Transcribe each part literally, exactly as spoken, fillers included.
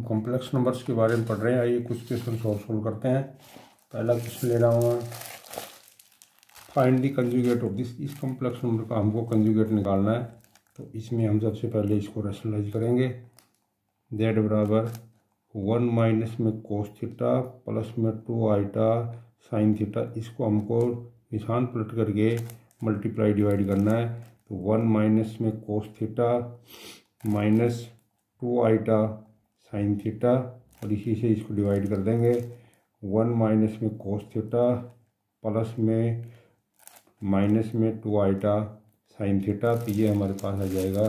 Complex numbers के बारे में पढ़ रहे हैं। आइए कुछ क्वेश्चन सॉल्व सोल्व करते हैं। पहला क्वेश्चन ले रहा हूँ, find the conjugate of this. इस कॉम्प्लेक्स नंबर का हमको कंजुगेट निकालना है, तो इसमें हम सबसे पहले इसको रैशनलाइज करेंगे। जेड बराबर वन माइनस में कोस थीटा प्लस में टू आइटा साइन थीटा, इसको हमको निशान पलट करके मल्टीप्लाई डिवाइड करना है। तो वन माइनस में cos theta minus two iota sine theta, और इसी से इसको डिवाइड कर देंगे। वन माइनस में कोस थीटा प्लस में माइनस में टू आइटा साइन थीटा, तो ये हमारे पास आ जाएगा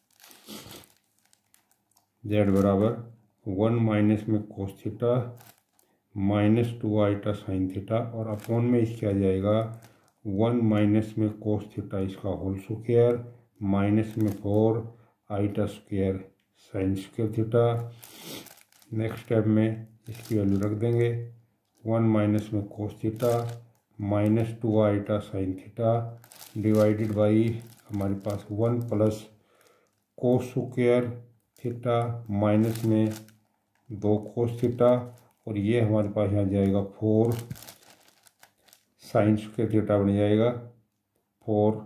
जेड बराबर वन माइनस में cos theta minus two iota sine theta, और अपॉन में इसके आ जाएगा वन माइनस में कोस थीटा इसका होल स्क्वायर माइनस में four iota square sine square theta. Next step में इसकी वैल्यू रख देंगे, वन माइनस में cos theta minus two iota sine theta divided by हमारे पास one plus cos square theta minus में दो कोस थीटा, और ये हमारे पास यहाँ जाएगा फोर साइन स्क्वायर थीटा बन जाएगा। फोर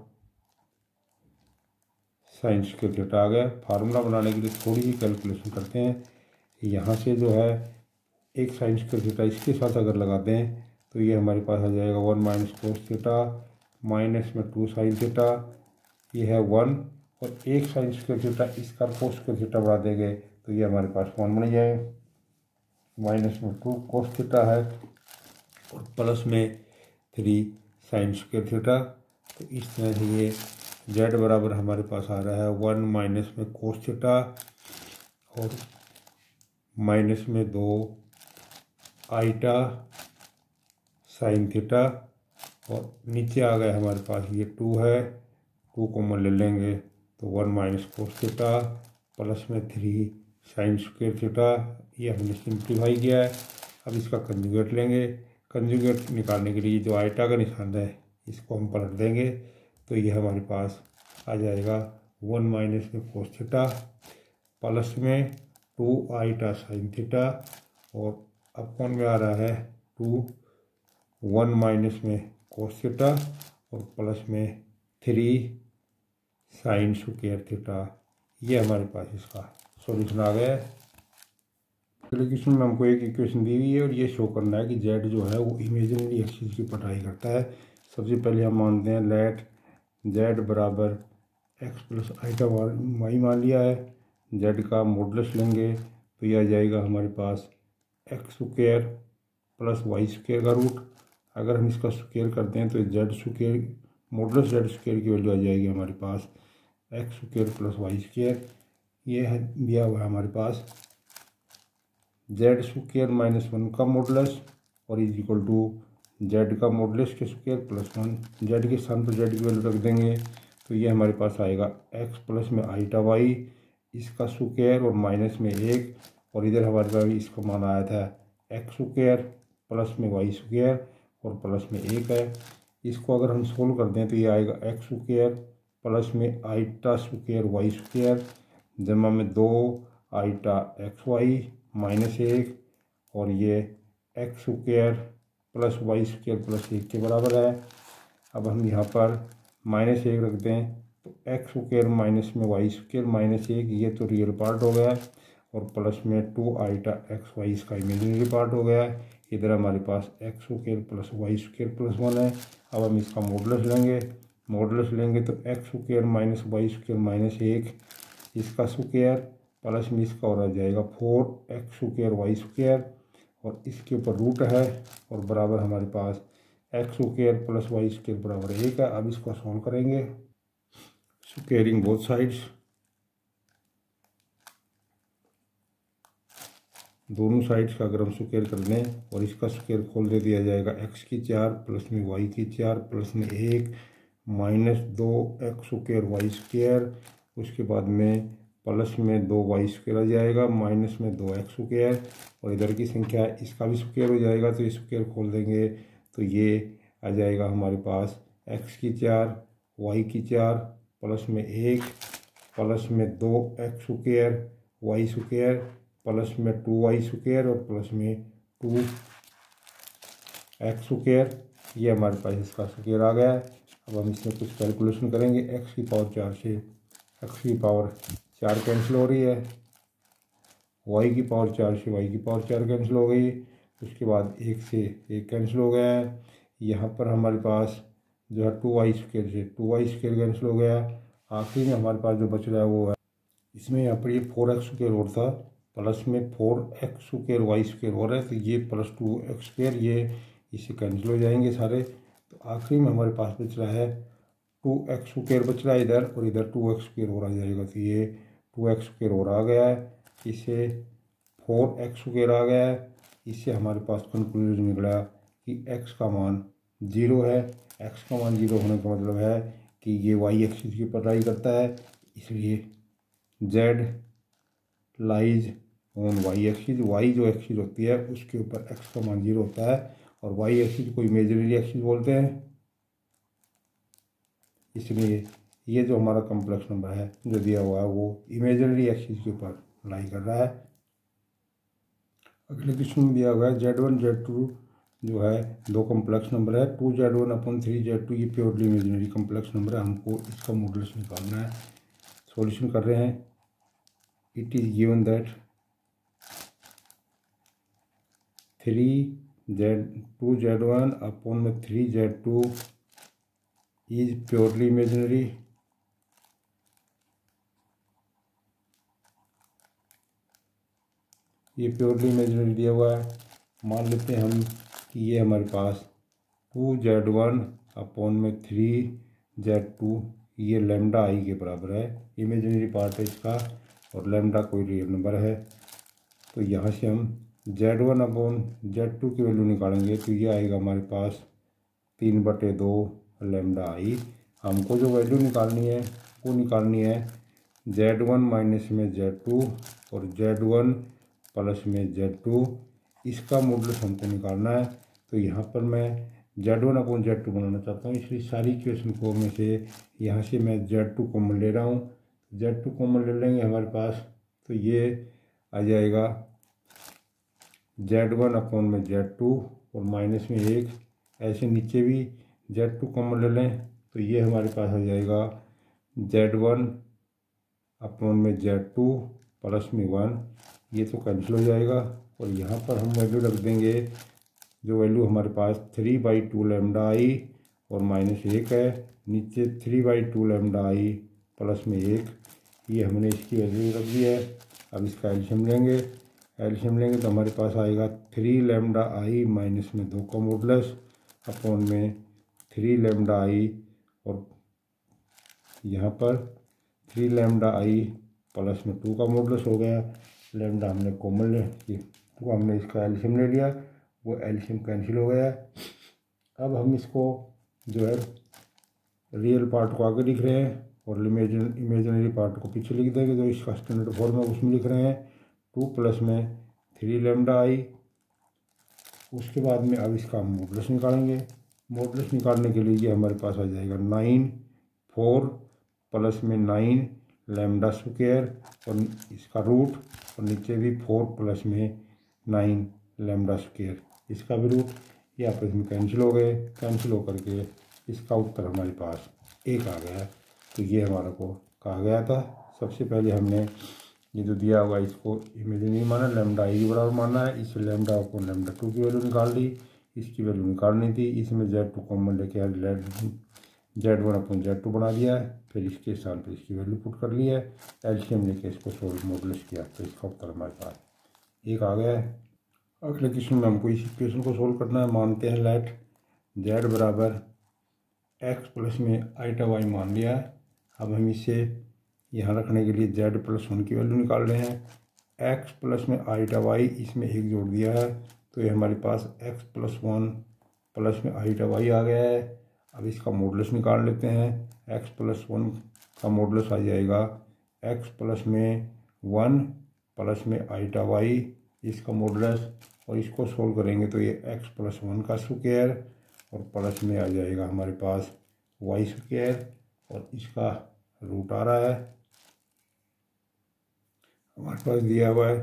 साइन स्क्वायर थीटा आ गया। फार्मूला बनाने के लिए थोड़ी सी कैलकुलेशन करते हैं। यहाँ से जो है एक साइन स्क्वायर थीटा इसके साथ अगर लगाते हैं तो ये हमारे पास आ जाएगा one minus cos theta minus में टू साइन थीटा, ये है वन, और एक साइन स्क्वायर थीटा इसका कोस स्क्वायर थीटा बढ़ा देंगे तो ये हमारे पास वन बन जाए। माइनस में टू कोस थीटा है और प्लस में थ्री साइन स्क्वायर थीटा, तो इस तरह से ये जेड बराबर हमारे पास आ रहा है वन माइनस में कोस थीटा और माइनस में दो आइटा साइन थीटा, और नीचे आ गया हमारे पास ये टू है, टू कॉमन ले लेंगे तो one minus cos theta plus में थ्री साइन स्क्वायर थीटा, ये हमने सिंप्लीफाई किया है। अब इसका कंजुगेट लेंगे। कंजुगेट निकालने के लिए जो आइटा का निशान है इसको हम पलट देंगे, तो ये हमारे पास आ जाएगा वन माइनस में कोस थीटा प्लस में टू आइटा साइन थीटा, और अपॉन में आ रहा है टू वन माइनस में कोस थीटा और प्लस में थ्री साइन स्क्वायर थीटा। ये हमारे पास इसका सॉल्यूशन आ गया है। अगले क्वेश्चन में हमको एक इक्वेशन दी हुई है और ये शो करना है कि जेड जो है वो इमेजिनरी एक्सिस की पढ़ाई करता है। सबसे पहले हम मानते हैं लेट जेड बराबर एक्स प्लस आइटा वाई मान लिया है। जेड का मॉडुलस लेंगे तो यह आ जाएगा हमारे पास x square plus Y square का रूट। अगर हम इसका स्क्वायर करते हैं तो Z square modulus Z square की वैल्यू आ जाएगी हमारे पास x square plus Y square. ये है दिया हुआ है हमारे पास जेड स्क्वायर माइनस वन का मॉडुलस और इज इक्वल टू जेड का मॉडुलस के स्क्वायर प्लस वन। जेड के स्थान पर जेड की वैल्यू रख देंगे तो ये हमारे पास आएगा एक्स प्लस में आइटा वाई इसका स्क्वायर और माइनस में एक, और इधर हमारे पास इसका मान आया था एक्स स्क्वायर प्लस में वाई स्क्वायर और प्लस में एक है। इसको अगर हम सोल्व कर दें तो ये आएगा एक्स स्क्वायर प्लस में आइटा स्क्वायर वाई स्क्वायर जमा में दो आइटा एक्स वाई माइनस एक, और ये X square plus Y square plus एक के बराबर है। अब हम यहाँ पर माइनस एक रख दें तो एक्स स्क्वायर माइनस में वाई स्क्वायर माइनस एक, ये तो रियल पार्ट हो गया, और प्लस में टू आइटा एक्स वाई इसका इमेजिनरी पार्ट हो गया। इधर हमारे पास x square plus Y square plus one है। अब हम इसका मॉडुलस लेंगे। मॉडुलस लेंगे तो X square minus Y square minus एक इसका स्क्वायर प्लस में इसका और आ जाएगा four X square Y square, और इसके ऊपर रूट है और बराबर हमारे पास x square plus Y square बराबर एक है। अब इसको सॉल्व करेंगे स्क्वायरिंग बोथ साइड्स। दोनों साइड्स का अगर हम स्क्वायर कर दें और इसका स्क्वायर खोल दे दिया जाएगा एक्स की चार प्लस में वाई की चार प्लस में एक माइनस दो एक्स स्क्वायर वाई स्क्वायर, उसके बाद में प्लस में दो वाई स्क्वायर आ जाएगा माइनस में दो एक्स स्क्वायर, और इधर की संख्या इसका भी स्क्वायर हो जाएगा तो स्क्वायर खोल देंगे तो ये आ जाएगा हमारे पास एक्स की चार वाई की चार प्लस में एक प्लस में दो X square Y square, plus में टू वाई स्क्वायर और प्लस में टू एक्स स्क्वायर, ये हमारे पास इसका स्क्वायर आ गया है। अब हम इसमें कुछ कैलकुलेशन करेंगे। एक्स की पावर चार से एक्स की पावर चार कैंसिल हो रही है, वाई की पावर चार से वाई की पावर चार कैंसिल हो गई, उसके बाद एक से एक कैंसिल हो गया है। यहाँ पर हमारे पास जो है टू वाई स्क्वायर से टू वाई स्क्वायर कैंसिल हो गया। आखिरी में हमारे पास जो बच रहा है वो है, इसमें यहाँ पर ये फोर एक्स स्क्वायर और था, प्लस में four X square Y square हो रहा है, तो ये प्लस टू एक्स स्क्वायर ये इससे कैंसिल हो जाएंगे सारे। तो आखिरी में हमारे पास बच रहा है टू एक्स स्क्वायर बच रहा है इधर, और इधर टू एक्स स्क्वायर और आ जाएगा, तो ये टू एक्स स्क्वायर और आ गया है, इससे फोर एक्स स्क्वायर आ गया है। इससे हमारे पास कंक्लूजन निकला कि x का मान जीरो है। x का मान जीरो होने का मतलब है कि ये y एक्सिस की पढ़ाई करता है, इसलिए z lies on y axis, y जो एक्सिस होती है उसके ऊपर x का मान जीरो होता है, और y एक्सिस को इमेजिनरी एक्सिस बोलते हैं, इसलिए ये जो हमारा कॉम्प्लेक्स नंबर है जो दिया हुआ है वो इमेजिनरी एक्सिस के ऊपर लाई कर रहा है। अगले क्वेश्चन में दिया हुआ है जेड वन जेड टू जो है दो कॉम्प्लेक्स नंबर है, two Z one upon three Z two, ये प्योरली इमेजिनरी कॉम्प्लेक्स नंबर है, हमको इसका मॉडुलस निकालना है। सॉल्यूशन कर रहे हैं। It is given that three Z two Z one upon में three Z two is purely imaginary, ये प्योरली इमेजिनरी दिया हुआ है। मान लेते हैं हम कि ये हमारे पास टू जेड वन अपॉन में थ्री जेड टू ये लेमडा आई के बराबर है, इमेजिनरी पार्ट है इसका, और लेमडा कोई रियल नंबर है। तो यहाँ से हम z one upon z two की वैल्यू निकालेंगे, तो ये आएगा हमारे पास तीन बटे दो लेमडा आई। हमको जो वैल्यू निकालनी है वो निकालनी है जेड वन माइनस में जेड टू और जेड वन प्लस में जेड टू, इसका मॉडुलस हमको निकालना है। तो यहाँ पर मैं z one upon z two बनाना चाहता हूँ, इसलिए सारी इक्वेशन को में से यहाँ से मैं जेड टू कॉमन ले रहा हूँ। जेड टू कॉमन ले लेंगे हमारे पास, तो ये आ जाएगा जेड वन अपॉन में जेड टू और माइनस में एक, ऐसे नीचे भी जेड टू कॉमन ले लें, तो ये हमारे पास आ जाएगा जेड वन अपॉन में जेड टू प्लस में वन, ये तो कैंसिल हो जाएगा। और यहाँ पर हम वैल्यू रख देंगे जो वैल्यू हमारे पास three by two lambda i और माइनस एक है, नीचे three by two lambda i plus में एक, ये हमने इसकी वैल्यू रख दी है। अब इसका एल्शियम लेंगे, एल्शियम लेंगे तो हमारे पास आएगा थ्री लेमडा आई माइनस में दो का मॉडुलस अपॉन में थ्री लेमडा आई, और यहाँ पर थ्री लेमडा आई प्लस में टू का मॉडुलस हो गया। लेमडा हमने कॉमन ले तो हमने इसका एल्शियम ले लिया, वो एल्शियम कैंसिल हो गया। अब हम इसको जो है रियल पार्ट को आगे लिख रहे हैं और इमेजिन इमेजिनरी पार्ट को पीछे लिख देंगे। जो इसका स्टैंडर्ड फॉर्म है उसमें लिख रहे हैं टू प्लस में थ्री लेमडा आई। उसके बाद में अब इसका हम मॉडुलस निकालेंगे। मॉडुलस निकालने के लिए ये हमारे पास आ जाएगा नाइन फोर प्लस में नाइन लेमडा स्क्वायर और इसका रूट, और नीचे भी फोर प्लस में नाइन लेमडा स्क्वायर, इसका भी रूट, ये आपस में कैंसिल हो गए। कैंसिल होकर के इसका उत्तर हमारे पास एक आ गया। तो ये हमारा को कहा गया था। सबसे पहले हमने ये जो दिया हुआ इसको इमेजिनरी माना, लेमडा आई के बराबर माना है, इस लेमडा को लेमडा टू की वैल्यू निकाल ली, इसकी वैल्यू निकालनी थी, इसमें जेड टू कॉमन लेके z one upon z two बना दिया है, फिर इसके स्थान पर इसकी वैल्यू पुट कर ली है, एलसीएम लेके इसको सोल्व मॉडुलस किया, तो इसका उत्तर हमारे पास एक आ गया है। अगले क्वेश्चन में हमको इस इक्वेशन को सोल्व करना है। मानते हैं लेट जेड बराबर एक्स प्लस में आईटा वाई मान लिया है। अब हम इसे यहाँ रखने के लिए जेड प्लस वन की वैल्यू निकाल रहे हैं। एक्स प्लस में आईटा वाई, इसमें एक जोड़ दिया है, तो ये हमारे पास एक्स प्लस वन प्लस में आईटा वाई आ गया है। अब इसका मॉडुलस निकाल लेते हैं। एक्स प्लस वन का मॉडुलस आ जाएगा एक्स प्लस में वन प्लस में आईटा वाई, इसका मॉडुलस, और इसको सोल्व करेंगे तो ये एक्स प्लस वन का स्क्वायर और प्लस में आ जाएगा हमारे पास वाई स्क्वायर, और इसका रूट आ रहा है। हमारे पास दिया हुआ है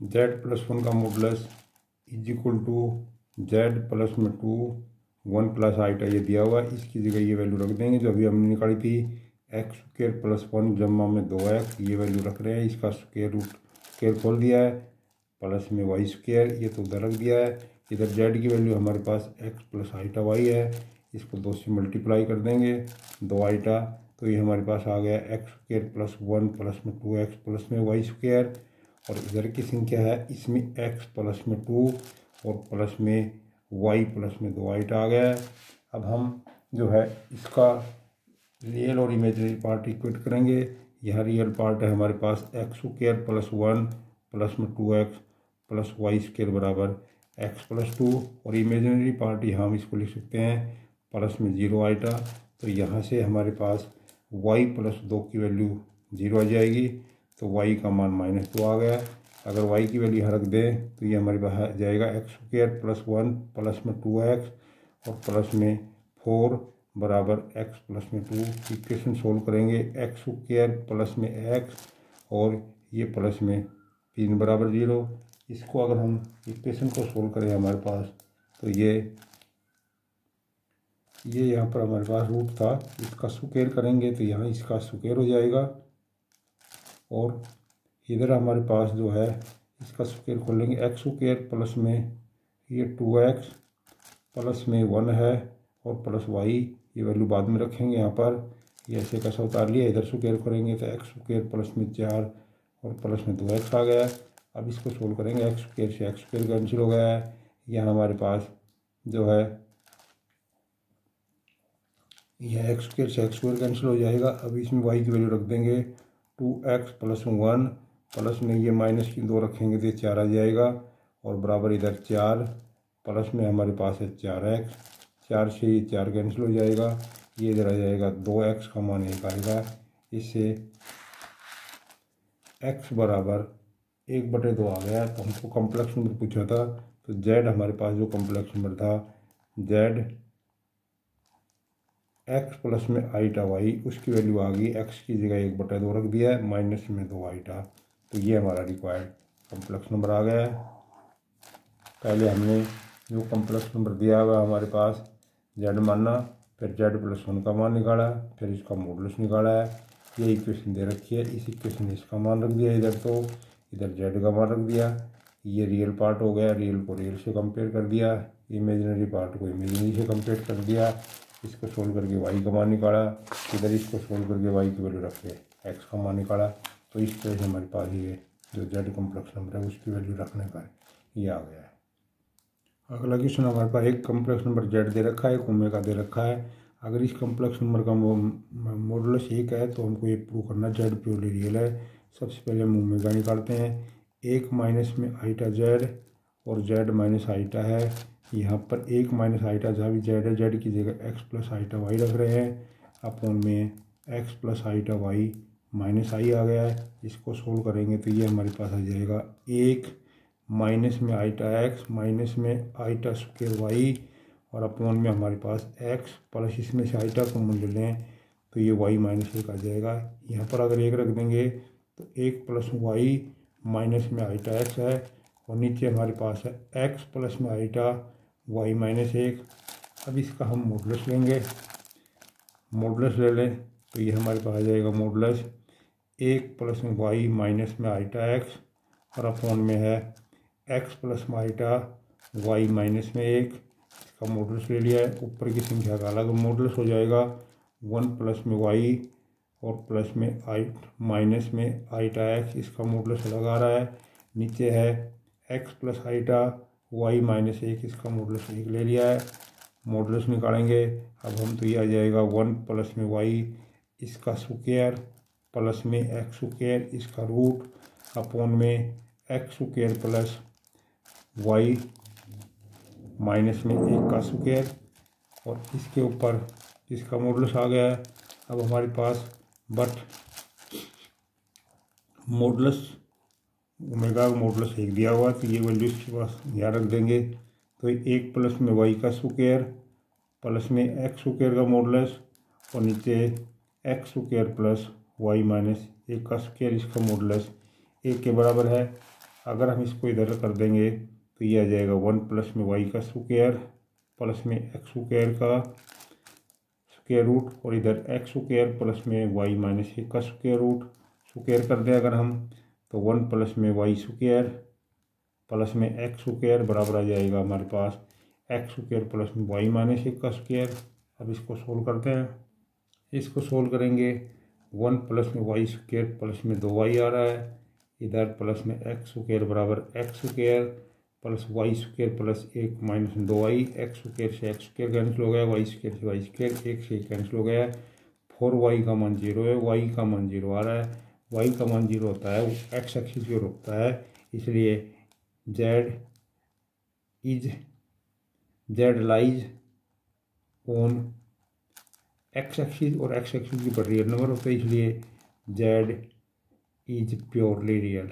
जेड प्लस वन का modulus is equal to z plus में टू वन प्लस आइटा ये दिया हुआ है, इसकी जगह ये वैल्यू रख देंगे जो अभी हमने निकाली थी एक्स स्क्र प्लस वन जमा में दो एक्स, ये वैल्यू रख रहे हैं। इसका स्क्र रूट स्क्र खोल दिया है, प्लस में वाई स्क्र ये तो उधर रख दिया है। इधर जेड की वैल्यू हमारे पास एक्स प्लस आइटा वाई है, इसको दो से मल्टीप्लाई कर देंगे दो आइटा, तो ये हमारे पास आ गया x square plus one plus में टू एक्स प्लस में वाई स्क्र। और इधर की संख्या है इसमें एक्स प्लस में टू और प्लस में वाई प्लस में दो आइटा आ गया है। अब हम जो है इसका रियल और इमेजिनरी पार्ट इक्वेट करेंगे। यह रियल पार्ट है हमारे पास x square plus one plus में two x plus y square बराबर एक्स प्लस टू, और इमेजिनरी पार्ट यहाँ हम इसको लिख सकते हैं प्लस में जीरो आइटा। तो यहाँ से हमारे पास वाई प्लस दो की वैल्यू जीरो आ जाएगी, तो वाई का मान माइनस दो आ गया। अगर वाई की वैल्यू यहाँ रख दें तो ये हमारे पास आ जाएगा x square plus one plus में टू एक्स और प्लस में फोर बराबर एक्स प्लस में टू। इक्वेशन सोल्व करेंगे एक्स स्क्र प्लस में एक्स और ये प्लस में तीन बराबर जीरो। इसको अगर हम इक्वेशन को सोल्व करें हमारे पास तो ये ये यहाँ पर हमारे पास रूट था, इसका स्क्वायर करेंगे तो यहाँ इसका स्क्वायर हो जाएगा, और इधर हमारे पास जो है इसका स्क्वायर खोलेंगे एक्स स्क्वायर प्लस में ये टू एक्स प्लस में वन है और प्लस वाई, ये वैल्यू बाद में रखेंगे यहाँ पर। ये ऐसे कैसा उतार लिया, इधर स्क्वायर करेंगे तो एक्स स्क्वायर प्लस में चार और प्लस में दो एक्स आ गया। अब इसको सोल्व करेंगे एक्स स्क्वायर से एक्स स्क्वायर कैंसिल हो गया है। यहाँ हमारे पास जो है यह एक्स स्क्वायर से एक्स स्क्वायर कैंसिल हो जाएगा। अब इसमें वाई की वैल्यू रख देंगे two x plus one plus में ये माइनस की दो रखेंगे तो ये चार आ जाएगा, और बराबर इधर चार प्लस में हमारे पास है चार एक्स, चार से ये चार कैंसिल हो जाएगा, ये इधर आ जाएगा दो एक्स का मान एक आएगा। इससे एक्स बराबर एक बटे दो आ गया। तो हमको कॉम्प्लेक्स नंबर पूछा था, तो जेड हमारे पास जो कॉम्प्लेक्स नंबर था जेड एक्स प्लस में आइटा वाई, उसकी वैल्यू आ गई एक्स की जगह एक बटे दो रख दिया है माइनस में दो आइटा, तो ये हमारा रिक्वायर्ड कॉम्प्लेक्स नंबर आ गया है। पहले हमने जो कॉम्प्लेक्स नंबर दिया हुआ हमारे पास जेड माना, फिर जेड प्लस वन का मान निकाला, फिर इसका मॉडुलस निकाला है। ये इक्वेशन दे रखी है, इस इक्वेशन में इसका मान रख दिया इधर, तो इधर जेड का मान रख दिया। ये रियल पार्ट हो गया, रियल को रियल से कंपेयर कर दिया, इमेजिनरी पार्ट को इमेजिनरी से कंपेयर कर दिया। इसको सोल्व करके वाई का मान निकाला, इधर इसको सोल्व करके वाई की वैल्यू रख के एक्स का मान निकाला। तो इस तरह से हमारे पास ये जो जेड कॉम्प्लेक्स नंबर है उसकी वैल्यू रखने पर ये आ गया है। अगला क्वेश्चन हमारे पास एक कॉम्प्लेक्स नंबर जेड दे रखा है, एक ओमेगा दे रखा है। अगर इस कॉम्प्लेक्स नंबर का मॉडुलस एक है तो हमको ये प्रूव करना जेड प्योरली रियल है। सबसे पहले हम ओमेगा निकालते हैं, एक माइनस में आइटा जेड और जेड माइनस आइटा है। यहाँ पर एक माइनस आइटा जहाँ भी जेड है, जेड की जगह एक्स प्लस आइटा वाई रख रहे हैं, अपॉन में x plus iota y minus i आ गया है। इसको सोल्व करेंगे तो ये हमारे पास आ जाएगा एक माइनस में आइटा एक्स माइनस में आइटा स्क्वायर वाई और अपॉन में हमारे पास एक्स प्लस इसमें से आइटा को मूल्य लें तो ये वाई माइनस एक आ जाएगा। यहाँ पर अगर एक रख देंगे तो एक प्लस वाई माइनस में आइटा एक्स है, और नीचे हमारे पास है एक्स प्लस में आइटा वाई माइनस एक। अब इसका हम मॉडुलस लेंगे, मॉडुलस ले लें तो ये हमारे पास आ जाएगा मॉडुलस एक प्लस में वाई माइनस में आइटा एक्स और अपॉन में है एक्स प्लस में आइटा वाई माइनस में एक। इसका मॉडुलस ले लिया है, ऊपर की संख्या का अलग मॉडुलस हो जाएगा वन प्लस में वाई और प्लस में आई माइनस में आइटा एक्स, इसका मॉडुलस अलग आ रहा है। नीचे है x plus iota y minus एक, इसका मॉडुलस एक ले लिया है। मॉडुलस निकालेंगे अब हम तो ये आ जाएगा वन प्लस में वाई इसका स्क्वायर प्लस में एक्स स्क्वायर इसका रूट अपॉन में x square plus y minus में एक का स्क्वायर, और इसके ऊपर इसका मॉडुलस आ गया है। अब हमारे पास बट मॉडुलस ओमेगा मॉडुलस एक दिया हुआ तो ये वैल्यू इसके पास यहाँ रख देंगे, तो एक प्लस में वाई का स्क्वायर प्लस में एक्स स्क्वायर का मॉडुलस और नीचे x square plus y minus एक का स्क्वायर, इसका मॉडुलस एक के बराबर है। अगर हम इसको इधर कर देंगे तो ये आ जाएगा वन प्लस में वाई का स्क्वायर प्लस में एक्स स्क्वायर का स्क्वायर रूट, और इधर एक्स स्क्वायर प्लस में वाई माइनस एक का स्क्वायर रूट। स्क्वायर कर दें अगर हम तो वन प्लस में वाई स्क्वायर प्लस में एक्स स्क्वायर बराबर आ जाएगा हमारे पास एक्स स्क्वायर प्लस में वाई माइनस एक का स्क्वायर। अब इसको सोल्व करते हैं। इसको सोल्व करेंगे वन प्लस में वाई स्क्वायर प्लस में दो वाई आ रहा है, इधर प्लस में एक्स स्क्वायर बराबर x square plus Y square plus एक माइनस में दो वाई, एक्स स्क्वायर से एक्स स्क्वायर कैंसिल हो गया, वाई स्क्वायर से वाई स्क्वायर एक से एक कैंसिल हो गया। फोर वाई का मान जीरो है, वाई का मान जीरो आ रहा है। वाई का मान जीरो होता है एक्स एक्सिस को रोकता है, इसलिए z is z lies on x axis, और एक्स एक्सिस के ऊपर रियल नंबर होता है, इसलिए जेड इज प्योरली रियल।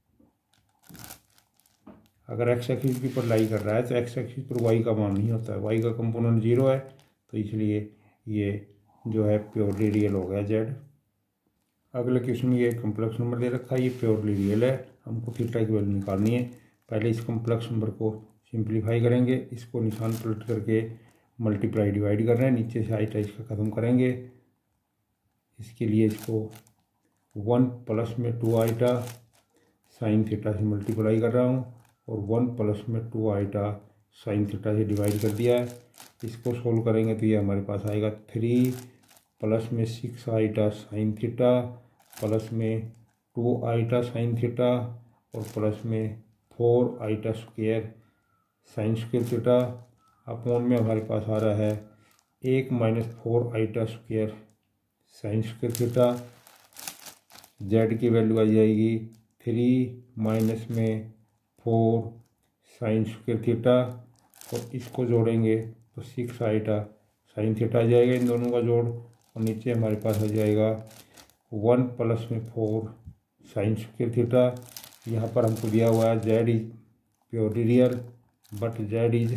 अगर एक्स एक्सिस के ऊपर लाई कर रहा है तो एक्स एक्सिस पर वाई का मान नहीं होता है, वाई का कंपोनेंट जीरो है, तो इसलिए ये जो है प्योरली रियल हो गया जेड। अगले क्वेश्चन में ये कम्प्लेक्स नंबर दे रखा है, ये प्योरली रियल है, हमको थीटा की वैल्यू निकालनी है। पहले इस कम्प्लेक्स नंबर को सिंप्लीफाई करेंगे, इसको निशान पलट करके मल्टीप्लाई डिवाइड कर रहे हैं, नीचे से आइटा इसका ख़त्म करेंगे। इसके लिए इसको वन प्लस में टू आइटा साइन थीटा से मल्टीप्लाई कर रहा हूँ, और वन प्लस में टू आइटा साइन थीटा से डिवाइड कर दिया है। इसको सोल्व करेंगे तो ये हमारे पास आएगा थ्री प्लस में six iota sine theta plus में टू आइटा साइन थीटा और प्लस में four iota square sine square theta upon में हमारे पास आ रहा है एक minus four iota square sine square theta. Z की वैल्यू आ जाएगी थ्री माइनस में फोर साइन स्क्वायर थीटा, और इसको जोड़ेंगे तो सिक्स आइटा साइन थीटा आ जाएगा इन दोनों का जोड़, और नीचे हमारे पास आ जाएगा वन प्लस में फोर साइन स्क्वायर थीटा। यहाँ पर हमको दिया हुआ है z is purely real but z is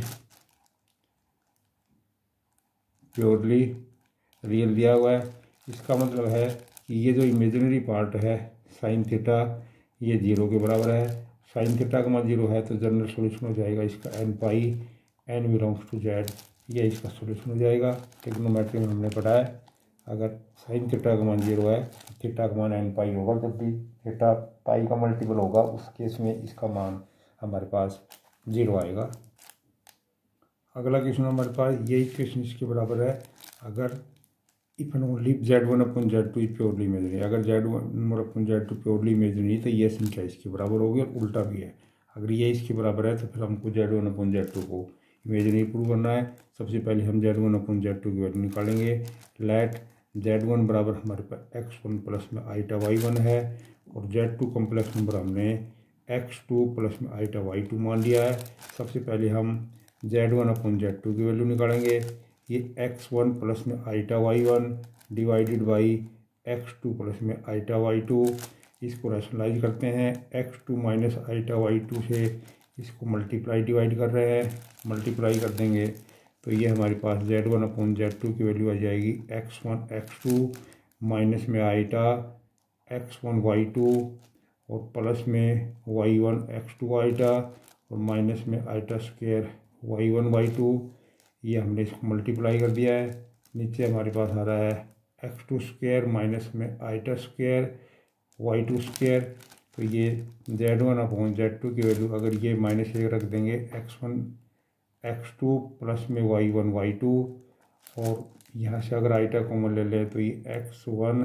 purely real दिया हुआ है। इसका मतलब है कि ये जो इमेजिनरी पार्ट है साइन थीटा ये जीरो के बराबर है। साइन थीटा का मान जीरो है तो जनरल सॉल्यूशन हो जाएगा इसका n pi n belongs to z, ये इसका सॉल्यूशन हो जाएगा। ट्रिग्नोमेट्री में हमने पढ़ा है अगर साइन थीटा का मान जीरो है तो थीटा का मान एन पाई होगा, जब भी थीटा पाई का मल्टीपल होगा उस केस में इसका मान हमारे पास जीरो आएगा। अगला क्वेश्चन हमारे पास यही क्वेश्चन इसके बराबर है, अगर if and only z one upon z two is purely imaginary, अगर z one upon z two purely imaginary तो ये संख्या इसके बराबर होगी, और उल्टा भी है। अगर ये इसके बराबर है तो फिर हमको z one upon z two को इमेजिनरी प्रूव करना है। सबसे पहले हम z one upon z two की वैल्यू निकालेंगे। लेट जेड वन बराबर हमारे पास एक्स वन प्लस में आइटा वाई वन है, और जेड टू कॉम्प्लेक्स नंबर हमने एक्स टू प्लस में आइटा वाई टू मान लिया है। सबसे पहले हम z one upon z two की वैल्यू निकालेंगे। ये एक्स वन प्लस में iota y one divided by x two plus में आइटा वाई टू, इसको रैशनलाइज करते हैं। X two minus iota y two से इसको मल्टीप्लाई डिवाइड कर रहे हैं, मल्टीप्लाई कर देंगे तो ये हमारे पास z one upon z two की वैल्यू आ जाएगी x one x two minus में iota x one y two और प्लस में y one x two iota और माइनस में iota square y one y two. ये हमने इसको मल्टीप्लाई कर दिया है। नीचे हमारे पास आ रहा है एक्स टू स्क्वायर माइनस में iota square y two square. तो ये z one upon z two की वैल्यू अगर ये माइनस एक रख देंगे x one x two plus में वाई वन वाई टू, और यहाँ से अगर आइटा कॉमन ले लें तो ये x one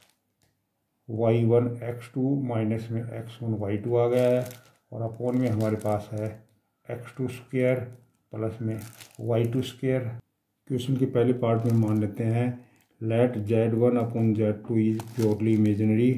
y one x two minus में एक्स वन वाई टू आ गया है, और अपॉन में हमारे पास है एक्स टू स्क्वायर प्लस में वाई टू स्क्वायर। क्वेश्चन के पहले पार्ट में मान लेते हैं let z one upon z two is purely imaginary.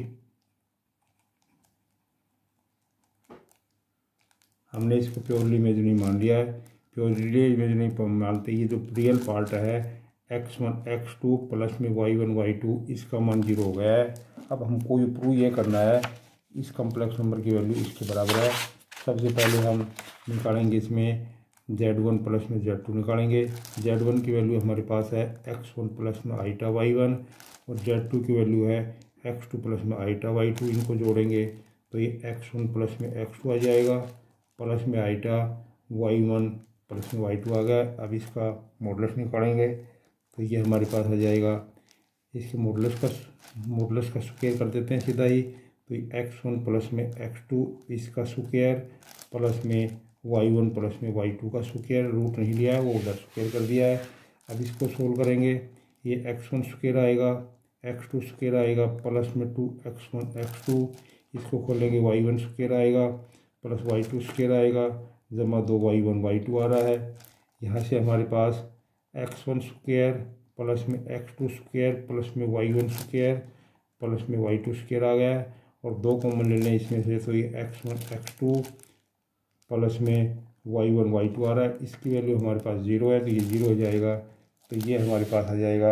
हमने इसको प्योरली इमेजिनरी मान लिया है। प्योरली इमेजिनरी मानते ही जो रियल पार्ट है x one x two plus में वाई वन वाई टू इसका मान जीरो हो गया है। अब हमको ये प्रूव ये करना है इस कॉम्प्लेक्स नंबर की वैल्यू इसके बराबर है। सबसे पहले हम निकालेंगे इसमें जेड वन प्लस में जेड टू निकालेंगे। जेड वन की वैल्यू हमारे पास है एक्स वन प्लस में आइटा वाई वन और जेड टू की वैल्यू है एक्स टू प्लस में आइटा वाई टू। इनको जोड़ेंगे तो ये एक्स वन प्लस में एक्स टू आ जाएगा, प्लस में आइटा वाई वन प्लस में वाई टू आ गया। अब इसका मॉडुलस निकालेंगे तो ये हमारे पास आ जाएगा, इसके मॉडुलस का मॉडुलस का स्क्वायर कर देते हैं सीधा ही। तो एक्स वन प्लस में एक्स टू इसका स्क्वायर प्लस में वाई वन प्लस में वाई टू का स्क्वायर, रूट नहीं लिया है वो उधर स्क्वायर कर दिया है। अब इसको सोल्व करेंगे, ये एक्स वन स्क्वायर आएगा, एक्स टू स्क्वायर आएगा प्लस में two x one x two, इसको खोलेंगे वाई वन स्क्वायर आएगा प्लस वाई टू स्क्वायर आएगा, जमा दो वाई वन वाई टू आ रहा है। यहाँ से हमारे पास एक्स वन स्क्वायर प्लस में एक्स टू स्क्वायर प्लस में वाई वन स्क्वायर प्लस में वाई टू स्क्वायर आ गया है, और दो कॉमन ले लें इसमें से, तो ये x one x two plus में वाई वन वाई टू आ रहा है, इसकी वैल्यू हमारे पास जीरो है तो ये जीरो हो जाएगा। तो ये हमारे पास आ जाएगा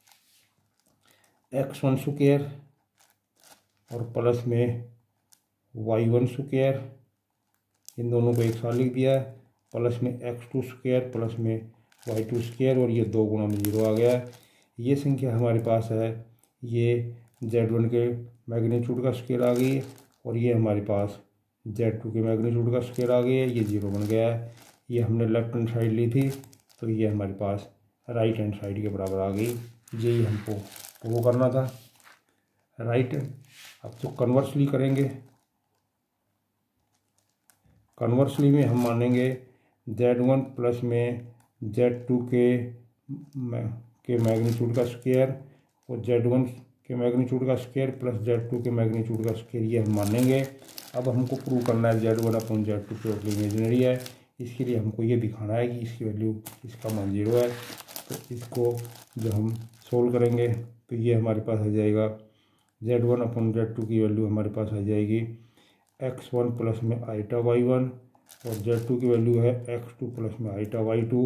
एक्स वन स्क्वायर और प्लस में वाई वन स्क्वायर, इन दोनों को एक साथ लिख दिया है, प्लस में एक्स टू स्क्वायर प्लस में वाई टू स्क्वायर, और ये दो गुणा में जीरो आ गया है। ये संख्या हमारे पास है, ये जेड वन के मैग्नीट्यूड का स्क्वायर आ गई है, और ये हमारे पास जेड टू के मैग्नीट्यूड का स्क्वायर आ गया है, ये जीरो बन गया है। ये हमने लेफ्ट हैंड साइड ली थी तो ये हमारे पास राइट हैंड साइड के बराबर आ गई। यही हमको प्रूव करना था। राइट अब तो कन्वर्सली करेंगे, कन्वर्सली में हम मानेंगे जेड वन प्लस में जेड टू के के मैग्नीट्यूड का स्क्वायर और जेड वन के मैग्नीट्यूड का स्क्वायर प्लस जेड टू के मैग्नीट्यूड का स्क्वायर, ये हम मानेंगे। अब हमको प्रूव करना है z one upon z two purely imaginary है, इसके लिए हमको ये दिखाना है कि इसकी वैल्यू, इसका मान जीरो है। तो इसको जो हम सोल्व करेंगे तो ये हमारे पास आ जाएगा z one upon z two की वैल्यू हमारे पास आ जाएगी एक्स वन प्लस में आइटा वाई वन, और जेड टू की वैल्यू है एक्स टू प्लस में आइटा वाई टू,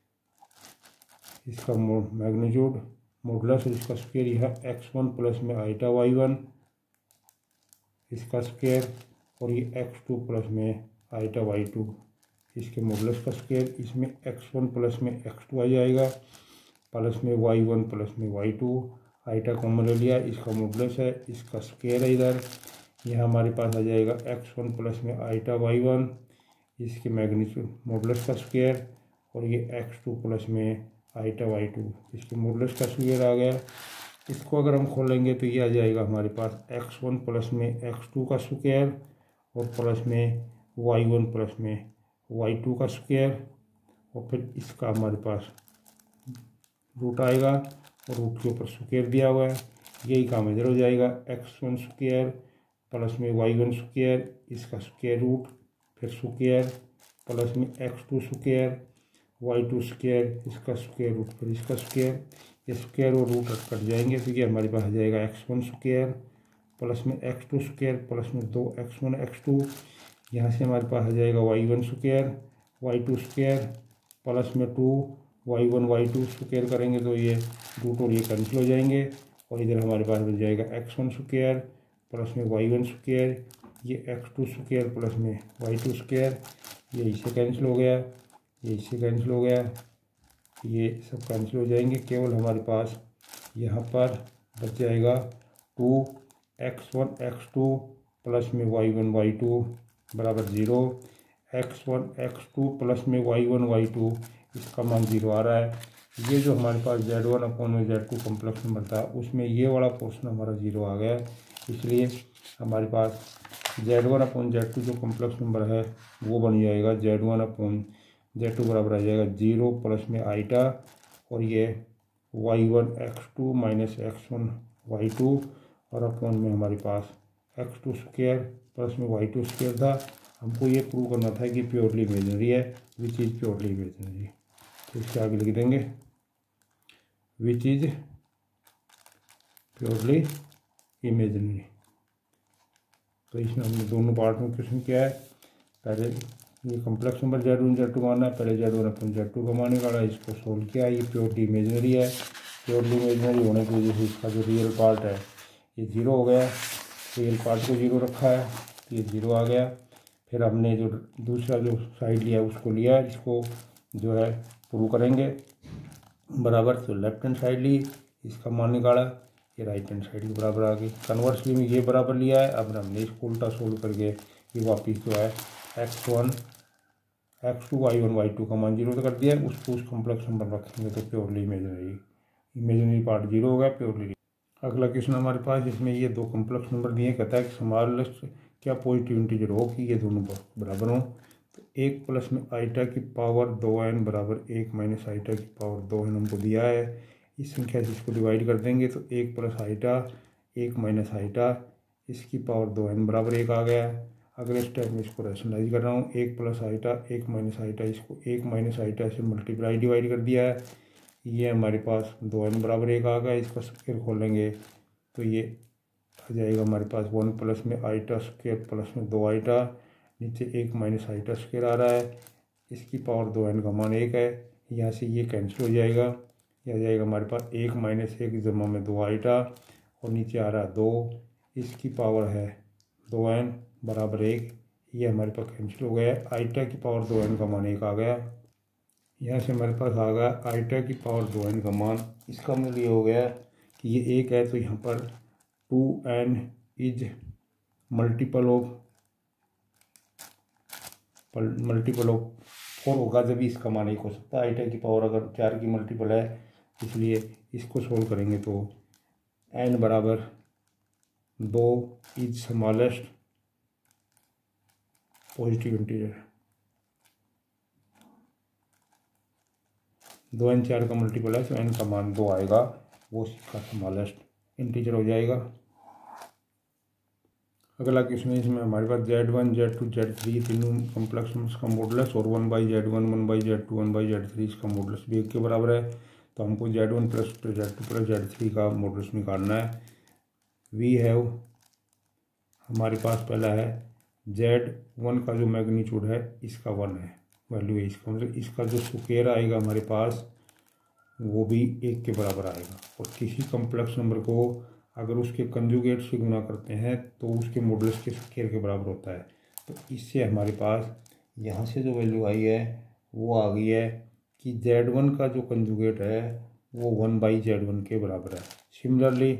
इसका मैग्नीट्यूड मॉडुलस इसका स्क्वायर यह है एक्स वन प्लस में आइटा वाई वन इसका स्क्वायर, और ये एक्स टू प्लस में आइटा वाई टू इसके मॉडुलस का स्क्वायर, इसमें एक्स वन प्लस में एक्स टू आ जाएगा प्लस में वाई वन प्लस में वाई टू, आइटा कॉमन ले लिया, इसका मॉडुलस है, इसका स्क्वायर है इधर। यह हमारे पास आ जाएगा एक्स वन प्लस में आइटा वाई वन इसके मैग्नीट्यूड मॉडुलस का स्क्वायर, और ये एक्स टू प्लस में आइटा वाई टू इसके मॉडुलस का स्क्वायर आ गया। इसको अगर हम खोलेंगे तो ये आ जाएगा हमारे पास एक्स वन प्लस में एक्स टू का स्क्वायर और प्लस में वाई वन प्लस में वाई टू का स्क्वायर, और फिर इसका हमारे पास रूट आएगा और रूट के ऊपर स्क्वायर दिया हुआ है, यही काम इधर हो जाएगा एक्स वन स्क्वायर प्लस में वाई वन स्क्वायर इसका स्क्वायर रूट, फिर स्क्वायर प्लस में x two square y two square इसका स्क्वायर रूट, फिर इसका स्क्वायर, ये स्क्वायर और रूट कट जाएंगे तो ये हमारे पास आ जाएगा एक्स वन स्क्वायर प्लस में एक्स टू स्क्वायर प्लस में दो एक्स वन एक्स टू, यहाँ से हमारे पास आ जाएगा y one square y two square plus में two y one y two square करेंगे तो ये रूट और ये कैंसिल हो जाएंगे, और इधर हमारे पास बन जाएगा एक्स वन स्क्वायर प्लस में वाई वन स्क्वायर, ये एक्स टू स्क्वायर प्लस में वाई टू स्क्वायर, ये इससे कैंसिल हो गया, ये इससे कैंसिल हो गया, ये सब कैंसिल हो जाएंगे। केवल हमारे पास यहाँ पर बच जाएगा two x one x two plus में वाई वन वाई टू बराबर zero, x one x two plus में वाई वन वाई टू इसका मान ज़ीरो आ रहा है। ये जो हमारे पास जेड वन अपॉन में जेड टू कॉम्प्लेक्स नंबर था उसमें ये वाला पोर्शन हमारा ज़ीरो आ गया, इसलिए हमारे पास z one upon z two जो कॉम्प्लेक्स नंबर है वो बन जाएगा z one upon z two बराबर आ जाएगा जीरो प्लस में आइटा, और ये y one x two minus x one y two, और अपॉन में हमारे पास एक्स टू स्क्वायर प्लस में वाई टू स्क्वायर था। हमको ये प्रूव करना था कि प्योरली इमेजिनरी है, विच इज़ प्योरली इमेजिनरी। तो इसके आगे लिख देंगे विच इज़ प्योरली इमेजिनरी। तो इसमें हमने दोनों पार्ट में क्वेश्चन किया है, पहले ये complex number z one z two माना है, पहले z one upon z two का माने वाला, इसको सोल्व किया। ये प्योरली इमेजिनरी है, प्योरली इमेजिनरी होने की वजह से इसका जो रियल पार्ट है ये ज़ीरो हो गया, रियल पार्ट को ज़ीरो रखा है तो ये ज़ीरो आ गया। फिर हमने जो दूसरा जो साइड लिया उसको लिया, इसको जो है प्रूव करेंगे बराबर, तो लेफ्ट हैंड साइड ली, इसका मान निकाला, ये राइट हैंड साइड के बराबर आ गई। कन्वर्सली में ये बराबर लिया है, अब हमने इसको उल्टा सोल्व करके ये वापिस जो है x one x two y one y two का मान जीरो कर दिया है, उसको उस कॉम्प्लेक्स नंबर रखेंगे तो purely imaginary imaginary part zero होगा प्योरली। अगला क्वेश्चन हमारे पास, जिसमें ये दो कॉम्प्लेक्स नंबर दिए, कहता है कि स्मॉलेस्ट क्या पॉजिटिव इंटीजर हो कि ये दोनों बराबर हों। तो एक प्लस में आइटा की पावर दो एन बराबर एक माइनस आइटा की पावर दो एन हमको दिया है। इस संख्या से इसको डिवाइड कर देंगे तो एक प्लस आइटा एक माइनस आइटा इसकी पावर दो एन बराबर एक आ गया है। अगले स्टेप में इसको रैशनलाइज कर रहा हूँ, एक प्लस आइटा एक माइनस आइटा इसको एक माइनस आइटा से मल्टीप्लाई डिवाइड कर दिया है। ये हमारे पास दो एन बराबर एक आ गया। इसका स्क्वायर खोलेंगे तो ये आ जाएगा हमारे पास वन प्लस में आइटा स्क्वायर प्लस में दो आइटा, नीचे एक माइनस आइटा स्क्वायर आ रहा है, इसकी पावर दो एन का मान एक है। यहाँ से ये कैंसिल हो जाएगा, यह आ जाएगा हमारे पास एक माइनस एक जमा में दो आइटा और नीचे आ रहा है दो, इसकी पावर है दो एन बराबर एक। ये हमारे पास कैंसिल हो गया है। आइटा की पावर दो एन का मान एक आ गया। यहाँ से हमारे पास आ गया आइटा की पावर दो एन का मान। इसका मूल्य हो गया कि ये एक है तो यहाँ पर two n is multiple of multiple of four होगा, जब इसका मान एक हो सकता है। आइटा की पावर अगर चार की मल्टीपल है, इसलिए इसको सोल्व करेंगे तो एन बराबर दो इज स्मॉलेस्ट पॉजिटिव इंटीजर। दो एन चार का मल्टीपल है तो एन का मान दो आएगा, वो इसका स्मॉलेस्ट इंटीजर हो जाएगा। अगला क्वेश्चन है, इसमें हमारे पास z one z two z three तीनों कॉम्प्लेक्स नंबर्स का मॉडुलस और one by z one one by z two one by z three इसका मॉडुलस भी एक के बराबर है। तो हमको z one plus z two plus z three का मॉडुलस निकालना है। वी हैव हमारे पास पहला है जेड वन का जो मैग्नीट्यूड है इसका वन है, वैल्यू है इसका, मतलब इसका जो स्क्वायर आएगा हमारे पास वो भी एक के बराबर आएगा। और किसी कॉम्प्लेक्स नंबर को अगर उसके कंजुगेट से गुना करते हैं तो उसके मॉडुलस के स्क्वायर के बराबर होता है। तो इससे हमारे पास यहाँ से जो वैल्यू आई है वो आ गई है कि जेड वन का जो कंजुगेट है वो वन बाई जेड वन के बराबर है। सिमिलरली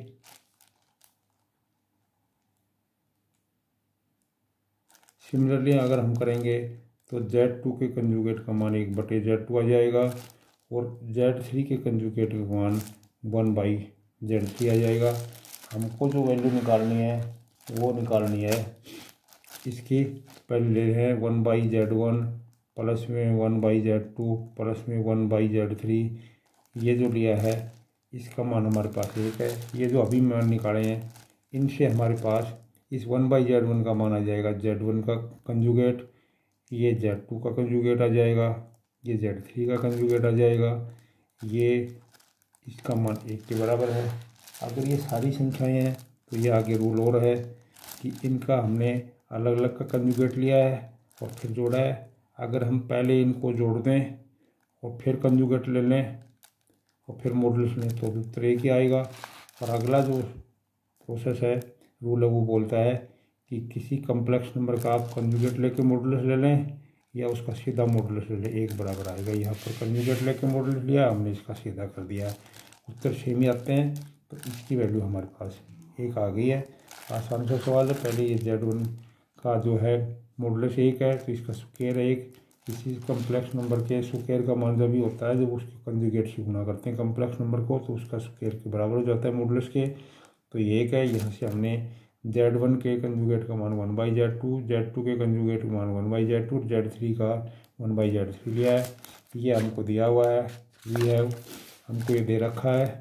सिमिलरली अगर हम करेंगे तो जेड टू के कंजुगेट का मान एक बटे जेड टू आ जाएगा और जेड थ्री के कंजुगेट का मान वन बाई जेड थ्री आ जाएगा। हमको जो वैल्यू निकालनी है वो निकालनी है इसकी, पहले ले रहे हैं one by z one plus में one by z two plus में वन बाई जेड थ्री। ये जो लिया है इसका मान हमारे पास एक है। ये जो अभी मान निकाले हैं इनसे हमारे पास इस वन बाई जेड वन का मान आ जाएगा जेड वन का कंजुगेट, ये जेड टू का कंजुगेट आ जाएगा, ये जेड थ्री का कंजुगेट आ जाएगा, ये इसका मान एक के बराबर है। अगर ये सारी संख्याएं हैं तो ये आगे रूल और है कि इनका हमने अलग अलग का कंजुगेट लिया है और फिर जोड़ा है। अगर हम पहले इनको जोड़ दें और फिर कंजुगेट ले लें और फिर मॉडुलस लें तो भी उत्तर एक ही आएगा। और अगला जो प्रोसेस है रूल है वो बोलता है कि किसी कॉम्प्लेक्स नंबर का आप कंजुगेट लेके मॉडुलस ले लें या उसका सीधा मॉडुलस ले लें, एक बराबर आएगा। यहाँ पर कंजुगेट लेके मॉडुलस लिया, हमने इसका सीधा कर दिया, उत्तर सेम ही आते हैं। तो इसकी वैल्यू हमारे पास एक आ गई है। आसान सा सवाल है। पहले ये जेड वन का जो है मॉडुलस एक है तो इसका स्क्वायर एक, किसी कॉम्प्लेक्स नंबर के स्क्वायर का मान जब भी होता है जब उसके कंजुगेट से गुना करते हैं कॉम्प्लेक्स नंबर को तो उसका स्क्वायर के बराबर हो जाता है मॉडुलस के। तो ये एक है। यहाँ से हमने जेड वन के कंजुगेट का मान one by z two, z two के कंजुगेट का मान one by z two, z three का वन बाई जेड थ्री लिया है। ये हमको दिया हुआ है, वी हैव हमको ये दे रखा है।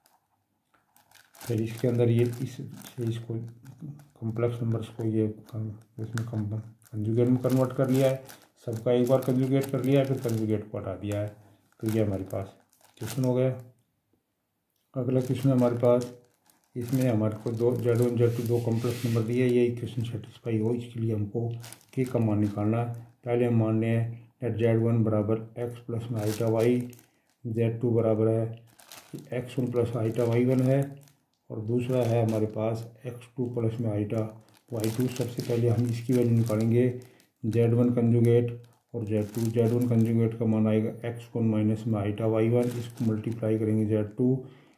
फिर इसके अंदर ये इस इसको कॉम्प्लेक्स नंबर्स को ये इसमें कंजुगेट में कन्वर्ट कर लिया है, सबका एक बार कंजुगेट कर लिया है फिर कंजुगेट को हटा दिया है। तो ये हमारे पास क्वेश्चन हो गया। अगला क्वेश्चन हमारे पास, इसमें हमारे को दो जेड वन जेड टू दो कॉम्प्लेक्स नंबर दिए, ये इक्वेशन सेटिस्फाई हो इसके लिए हमको के का मान निकालना है। पहले हम मान लें डेट जेड वन बराबर एक्स प्लस में आइटा वाई, जेड टू बराबर है x one plus iota y one है और दूसरा है हमारे पास एक्स टू प्लस में आइटा वाई टू। सबसे पहले हम इसकी वैल्यू निकालेंगे जेड वन कंजुगेट और z two. Z one conjugate का मान आएगा एक्स वन माइनस में आइटा वाई वन, इसको मल्टीप्लाई करेंगे z two,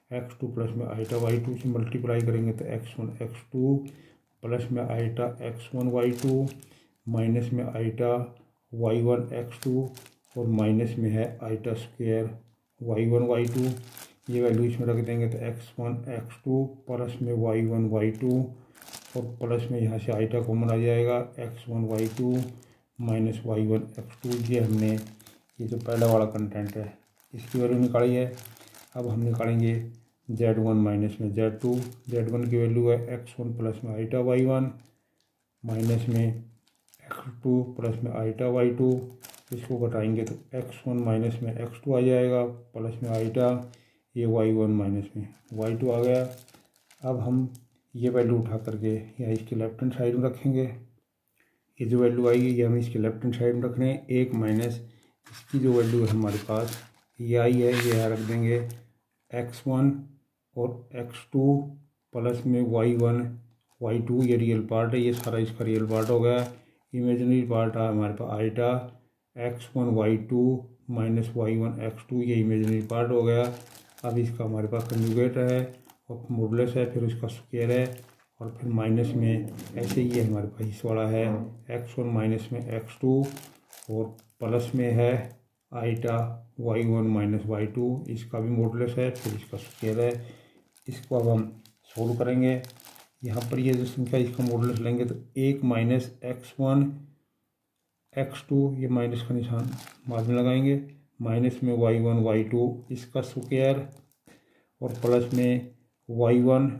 x two plus में आईटा वाई टू से मल्टीप्लाई करेंगे तो x one x two plus में iota x one y two minus में iota y one x two और माइनस में है iota square y one y two. ये वैल्यू इसमें रख देंगे तो x one x two plus में वाई वन वाई टू और प्लस में यहाँ से आईटा कॉमन आ जाएगा x one y two minus y one x two. ये हमने ये जो पहला वाला कंटेंट है इसकी वैल्यू निकाली है। अब हम निकालेंगे जेड वन माइनस में जेड टू। जेड वन की वैल्यू है एक्स वन प्लस में आईटा वाई वन माइनस में एक्स टू प्लस में आईटा वाई टू। इसको घटाएंगे तो एक्स वन माइनस में एक्स टू आ जाएगा प्लस में आईटा ये वाई वन माइनस में वाई टू आ गया। अब हम ये वैल्यू उठा करके यहाँ इसके लेफ्ट हैंड साइड में रखेंगे। ये जो वैल्यू आएगी ये हम इसके लेफ्ट हैंड साइड में रख रहे हैं। एक माइनस इसकी जो वैल्यू है हमारे पास ये आई है, ये यहाँ रख देंगे एक्स वन और एक्स टू प्लस में वाई वन वाई टू। ये रियल पार्ट है, ये सारा इसका रियल पार्ट हो गया। इमेजिनरी पार्ट है हमारे पास iota x one y two minus y one x two, ये इमेजिनरी पार्ट हो गया। अब इसका हमारे पास कंजुगेट है और मॉडुलस है, फिर उसका स्क्वायर है और फिर माइनस में ऐसे ही हमारे पास इस वाला है एक्स वन माइनस में एक्स टू और प्लस में है iota y one minus y two, इसका भी मॉडुलस है, फिर इसका स्क्वायर है। इसको अब हम सोल्व करेंगे। यहाँ पर ये जो संख्या इसका मॉडुलस लेंगे तो एक minus x one x two, ये माइनस का निशान बाद में लगाएंगे, माइनस में वाई वन वाई टू इसका स्क्वायर और प्लस में y one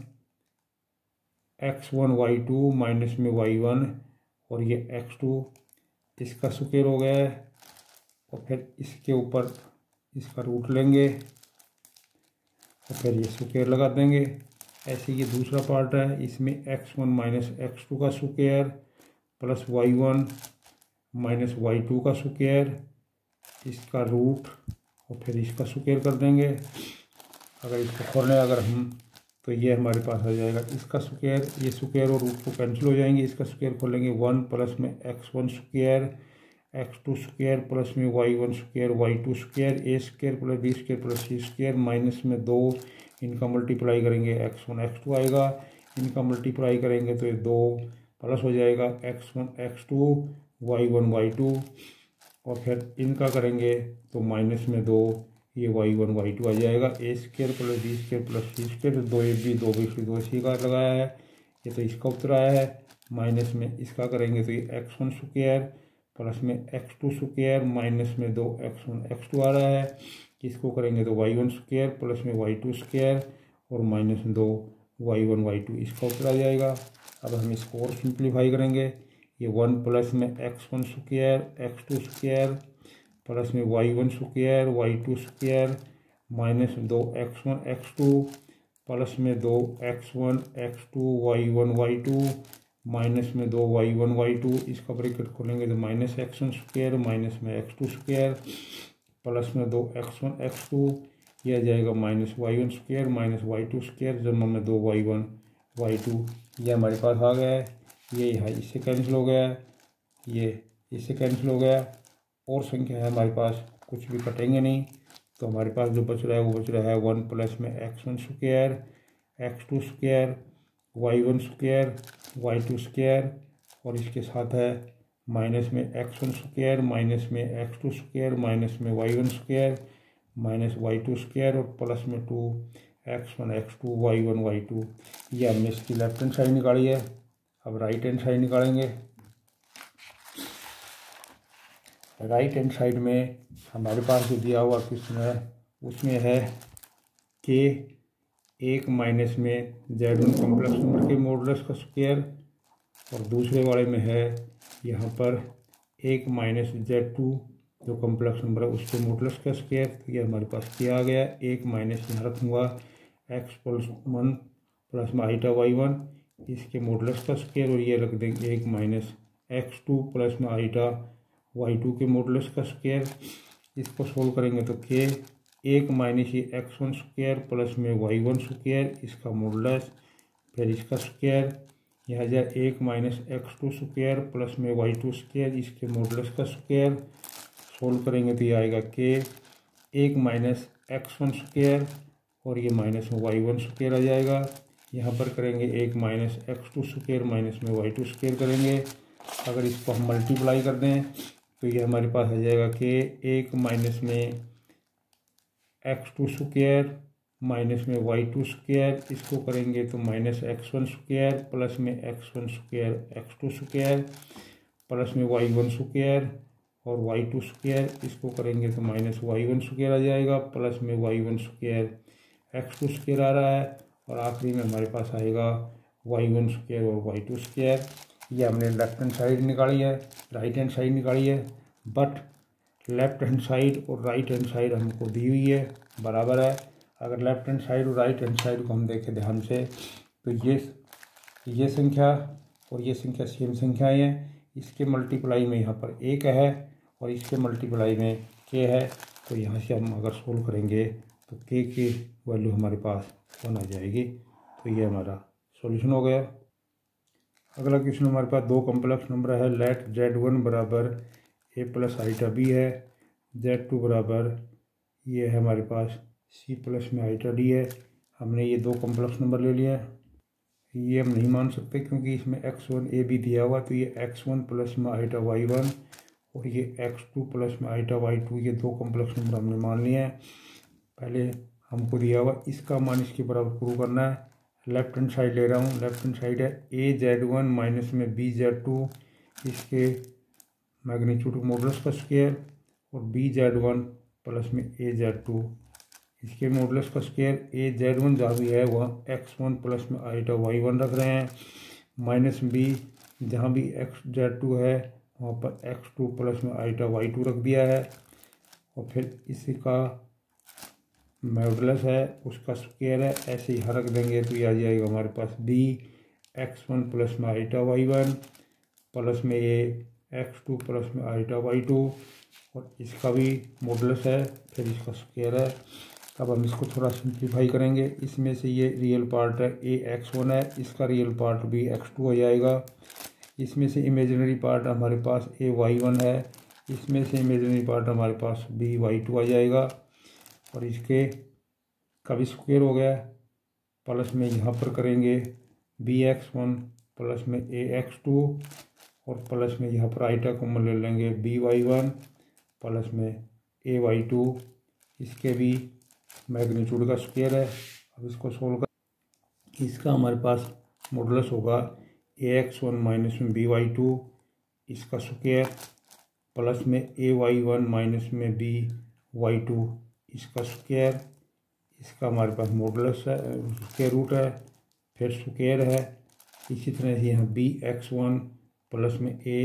x one y two minus में वाई वन और ये एक्स टू इसका स्क्वायर हो गया है और फिर इसके ऊपर इसका रूट लेंगे और फिर ये स्क्वायर लगा देंगे। ऐसे ये दूसरा पार्ट है, इसमें x one minus x two का square plus y one minus y two का स्क्वायर, इसका रूट और फिर इसका स्क्वायर कर देंगे। अगर इसको खोलें अगर हम तो ये हमारे पास आ जाएगा इसका स्क्वायर, ये स्क्वायर और रूट को कैंसिल हो जाएंगे। इसका स्क्वायर खोलेंगे वन प्लस में x one square x two square plus में y one square y two square a square plus b square plus c square minus में दो, इनका मल्टीप्लाई करेंगे एक्स वन एक्स टू आएगा, इनका मल्टीप्लाई करेंगे तो ये दो प्लस हो जाएगा x one x two y one y two और फिर इनका करेंगे तो माइनस में दो ये वाई वन वाई टू आ जाएगा। A square plus b square plus c square, दो ए बी दो बी सी दो सी का लगाया है, ये तो इसका उत्तर आया है। माइनस में इसका करेंगे तो ये एक्स वन स्क्वायर प्लस में एक्स टू स्क्वायर माइनस में दो एक्स वन एक्स टू आ रहा है। इसको करेंगे तो वाई वन स्क्वायर प्लस में वाई टू स्क्वायर और माइनस में दो वाई वन वाई टू, इसका उत्तर आ जाएगा। अब हम इसको और सिंप्लीफाई करेंगे। ये वन प्लस में x one square x two square plus में y one square y two square minus दो x one x two plus में दो x one x two y one y two minus में दो y one y two, इसका bracket खोलेंगे तो minus x one square minus में x two square plus में दो एक्स वन एक्स टू, यह आ जाएगा minus y one square minus y two square जन्म में दो वाई वन वाई टू, ये हमारे पास आ गया है। ये है इससे कैंसिल हो गया है, ये इससे कैंसिल हो गया और संख्या है हमारे पास, कुछ भी कटेंगे नहीं। तो हमारे पास जो बच रहा है वो बच रहा है वन प्लस में x one square x two square y one square y two square और इसके साथ है माइनस में एक्स वन स्क्वायर माइनस में एक्स टू स्क्वायर माइनस में y one square minus y two square और प्लस में two x one x two y one y two. ये हमने इसकी लेफ्ट हैंड साइड निकाली है। अब राइट हैंड साइड निकालेंगे। राइट हैंड साइड में हमारे पास जो दिया हुआ क्वेश्चन है उसमें है के एक माइनस में जेड वन कॉम्प्लेक्स नंबर के मॉडुलस का स्क्वायर और दूसरे वाले में है यहाँ पर एक माइनस जेड टू जो कॉम्प्लेक्स नंबर है उसके मॉडुलस का स्क्वायर। तो ये हमारे पास किया आ गया। एक माइनस यहाँ रखूँगा एक्स प्लस वन प्लस में आईटा वाई वन इसके मॉडुलस का स्क्वायर और ये रख देंगे एक माइनस एक्स टू प्लस में आईटा वाई टू के मॉडुलस का स्क्वायर। इसको सोल्व करेंगे तो के एक माइनस ये एक्स वन स्क्वायर प्लस में वाई वन स्क्वायर इसका मॉडुलस फिर इसका स्क्वायर, यह जाए एक minus x two square plus में वाई टू स्क्वायर इसके मॉडुलस का स्क्वायर। सोल्व करेंगे तो ये आएगा के एक माइनस एक्स वन स्क्वायर और ये माइनस में वाई वन स्क्वायर आ जाएगा। यहाँ पर करेंगे एक minus x two square minus में वाई टू स्क्वायर करेंगे। अगर इसको हम मल्टीप्लाई कर दें तो ये हमारे पास आ जाएगा कि एक माइनस में एक्स टू स्क्वायर माइनस में वाई टू स्क्वायर, इसको करेंगे तो minus x one square plus में x one square x two square plus में वाई वन स्क्वायर और वाई टू स्क्वायर, इसको करेंगे तो माइनस वाई वन स्क्वायर आ जाएगा प्लस में y one square x two square आ रहा है और आखिरी में हमारे पास आएगा वाई वन स्क्वायर और वाई टू स्क्वायर। ये हमने लेफ्ट हैंड साइड निकाली है, राइट हैंड साइड निकाली है, बट लेफ्ट हैंड साइड और राइट हैंड साइड हमको दी हुई है बराबर है। अगर लेफ्ट हैंड साइड और राइट हैंड साइड को हम देखें ध्यान से तो ये ये संख्या और ये संख्या सेम संख्याएं हैं। इसके मल्टीप्लाई में यहाँ पर एक है और इसके मल्टीप्लाई में के है, तो यहाँ से हम अगर सोल्व करेंगे तो के की वैल्यू हमारे पास वन आ जाएगी। तो ये हमारा सॉल्यूशन हो गया। अगला क्वेश्चन हमारे पास दो कॉम्प्लेक्स नंबर है। लेट जेड वन बराबर ए प्लस आईटा बी है, जेड टू बराबर ये है हमारे पास सी प्लस में आईटा डी है। हमने ये दो कॉम्प्लेक्स नंबर ले लिया। ये हम नहीं मान सकते क्योंकि इसमें एक्स वन ए भी दिया हुआ, तो ये एक्स वन प्लस में आईटा वाई वन और ये एक्स टू प्लस में आईटा वाई टू, ये दो कॉम्प्लेक्स नंबर हमने मान लिए हैं। पहले हमको दिया हुआ इसका मान इसके बराबर प्रूव करना है। लेफ्ट हैंड साइड ले रहा हूँ, लेफ्ट हैंड साइड है ए जेड वन माइनस में बी जेड टू, इसके मैग्नीट्यूड मॉडुलस का स्क्वायर और बी जेड वन प्लस में ए जेड टू, इसके मॉडुलस का स्क्वायर। ए जेड वन जहाँ भी है वहाँ एक्स वन प्लस में आईटा वाई वन रख रहे हैं, माइनस बी जहाँ भी एक्स जेड टू है वहाँ पर एक्स टू प्लस में आईटा वाई टू रख दिया है और फिर इसी का मॉडुलस है उसका स्क्वायर है, ऐसे ही रख देंगे तो ये आ जाएगा हमारे पास बी एक्स वन प्लस में आईटा वाई वन प्लस में ये एक्स टू प्लस में आईटा वाई टू और इसका भी मॉडुलस है फिर इसका स्क्वायर है। अब हम इसको थोड़ा सिंप्लीफाई करेंगे। इसमें से ये रियल पार्ट है ए एक्स वन है, इसका रियल पार्ट भी एक्स टू हो जाएगा। इसमें से इमेजिनरी पार्ट हमारे पास ए वाई वन है, इसमें से इमेजिनरी पार्ट हमारे पास बी वाई टू आ जाएगा और इसके का भी स्क्वायर हो गया। प्लस में यहाँ पर करेंगे बी एक्स वन प्लस में ए एक्स टू और प्लस में यहाँ पर आईटा कॉमन ले लेंगे बी वाई वन प्लस में ए वाई टू, इसके भी मैग्नीट्यूड का स्क्वायर है। अब इसको सोल्व कर इसका हमारे पास मॉडुलस होगा ए एक्स वन माइनस में बी वाई टू, इसका स्क्वायर प्लस में ए वाई वन माइनस में बी वाई टू, इसका स्क्वायर, इसका हमारे पास मॉडुलस है स्क्वायर रूट है फिर स्क्वायर है। इसी तरह से यहाँ बी एक्स वन प्लस में ए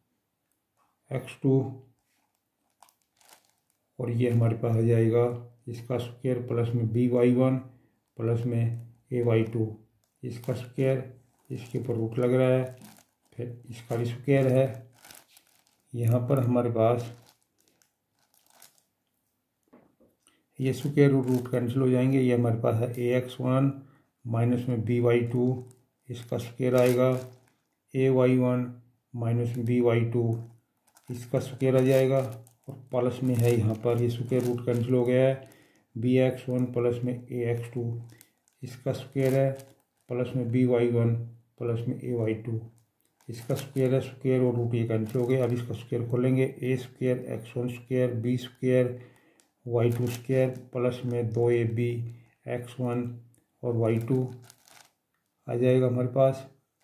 एक्स टू और ये हमारे पास आ जाएगा इसका स्क्वायर प्लस में बी वाई वन प्लस में ए वाई टू, इसका स्क्वायर, इसके ऊपर रूट लग रहा है फिर इसका भी स्क्वायर है। यहाँ पर हमारे पास ये स्क्वायर रूट रूट कैंसिल हो जाएंगे। ये हमारे पास है ए एक्स वन माइनस में बी वाई टू, इसका स्क्वायर आएगा ए वाई वन माइनस में बी वाई टू, इसका स्क्वायर आ जाएगा और प्लस में है यहाँ पर ये स्क्वायर रूट कैंसिल हो गया है बी एक्स वन प्लस में ए एक्स टू, इसका स्क्वायर है प्लस में बी वाई वन प्लस में ए वाई टू, इसका स्क्वायर है स्क्वायर और रूट ये कैंसिल हो गए। अब इसका स्क्वायर खोलेंगे a square x one square b square y two square plus में दो ए बी एक्स वन और वाई टू आ जाएगा हमारे पास।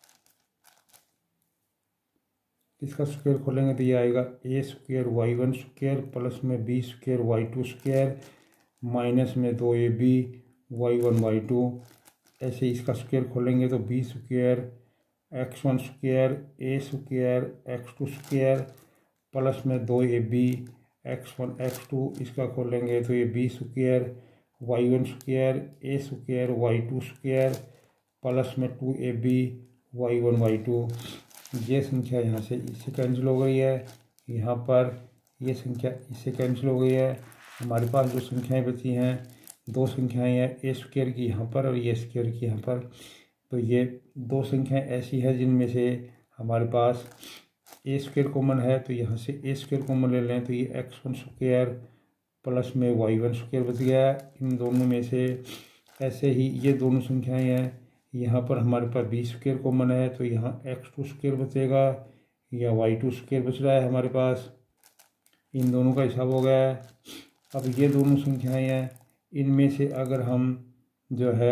इसका स्क्वायर खोलेंगे तो ये आएगा a square y one square plus में b square y two square minus में दो a b y one y two. ऐसे इसका स्क्वायर खोलेंगे तो b square x one square a square x two square plus में दो a b x one x two, इसका खोलेंगे तो ये b square y one square a square y two square plus में two a b y one y two. ये संख्या यहाँ से इससे कैंसिल हो गई है, यहाँ पर ये संख्या इससे कैंसिल हो गई है। हमारे पास जो संख्याएं बची हैं दो संख्याएं हैं ए स्क्वायर की यहाँ पर और ये स्क्वायर की यहाँ पर। तो ये दो संख्याएं ऐसी है जिनमें से हमारे पास ए स्क्वायर कॉमन है, तो यहाँ से ए स्क्वायर कॉमन ले लें तो ये एक्स वन स्क्वायर प्लस में वाई वन स्क्वायर बच गया। इन दोनों में से ऐसे ही ये दोनों संख्याएं हैं, यहाँ पर हमारे पास बी स्क्वायर कॉमन है तो यहाँ एक्स टू स्क्वायर बचेगा या वाई टू स्क्वायर बच रहा है हमारे पास। इन दोनों का हिसाब हो गया है। अब ये दोनों संख्याएं हैं, इनमें से अगर हम जो है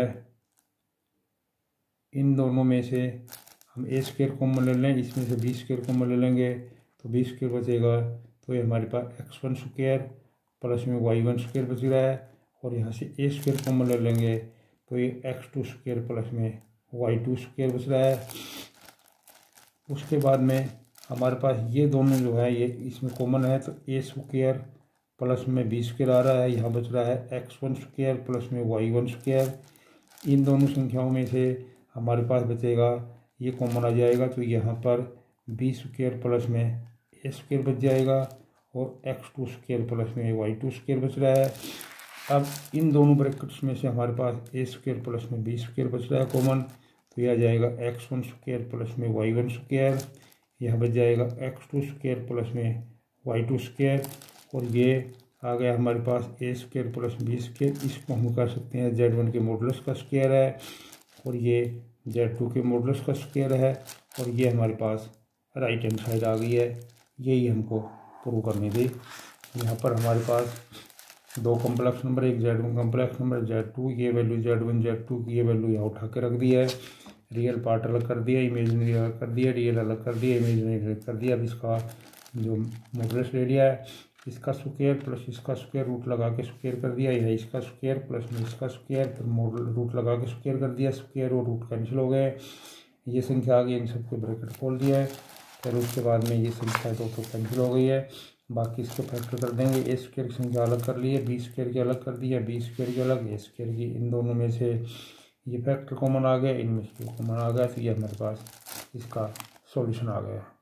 इन दोनों में से हम ए स्क्वायर कॉमन ले लें, इसमें से बी स्क्वायर कॉमन ले लेंगे तो बी स्क्वायर बचेगा। तो ये हमारे पास एक्स वन स्क्वायर प्लस में वाई वन स्क्वायर बच रहा है। और यहाँ से ए स्क्वायर कॉमन ले लेंगे तो ये एक्स टू स्क्वायर प्लस में वाई टू स्क्वायर बच रहा है। उसके बाद में हमारे पास ये दोनों जो है ये इसमें कॉमन है तो ए स्क्वायर प्लस में बी स्क्वायर आ रहा है, यहाँ बच रहा है एक्स वन स्क्वायर प्लस में वाई वन स्क्वायर। इन दोनों संख्याओं में से हमारे पास बचेगा ये कॉमन आ जाएगा तो यहाँ पर बी स्क्वायर प्लस में ए स्क्वायर बच जाएगा और एक्स टू स्क्वायर प्लस में वाई टू स्क्वायर बच रहा है। अब इन दोनों ब्रैकेट्स में से हमारे पास ए स्क्वायर प्लस में बी स्क्वायर बच रहा है कॉमन, तो यह आ जाएगा एक्स वन स्क्वायर प्लस में वाई वन स्क्वायर, यह बच जाएगा एक्स टू स्क्वायर प्लस में वाई टू स्क्वायर। और ये आ गया हमारे पास a square plus b square, इसको हम कर सकते हैं जेड वन के मॉडुलस का स्क्वायर है और ये जेड टू के मॉडुलस का स्क्वायर है। और ये हमारे पास राइट हैंड साइड आ गई है, यही हमको प्रूव करनी थी। यहाँ पर हमारे पास दो कॉम्प्लेक्स नंबर, एक z one complex number z two, ये value z one z two की ये वैल्यू यहाँ उठा के रख दी है। रियल पार्ट अलग कर दिया, इमेजिनरी अलग कर दिया, रियल अलग कर दिया, इमेजिनरी अलग कर दिया। अब इसका जो मॉडुलस ले लिया है, इसका स्क्वायर प्लस इसका स्क्वायर रूट लगा के स्क्वायर कर दिया, यह इसका स्क्वायर प्लस में इसका स्क्वायर फिर मॉडल रूट लगा के स्क्वायर कर दिया, स्क्वायर और रूट कैंसिल हो गए। ये संख्या आ गई, इन सबके ब्रैकेट खोल दिया है। फिर उसके बाद में ये संख्या तो, तो कैंसिल हो गई है, बाकी इसके फैक्टर कर देंगे। ए स्क्वायर की संख्या अलग कर ली है, बी स्क्वायर की अलग कर दी है, बी स्क्वायर की अलग, ए स्क्वायर की। इन दोनों में से ये फैक्टर कॉमन आ गया, इनमें से कॉमन आ गया, तो ये हमारे पास इसका सॉल्यूशन आ गया।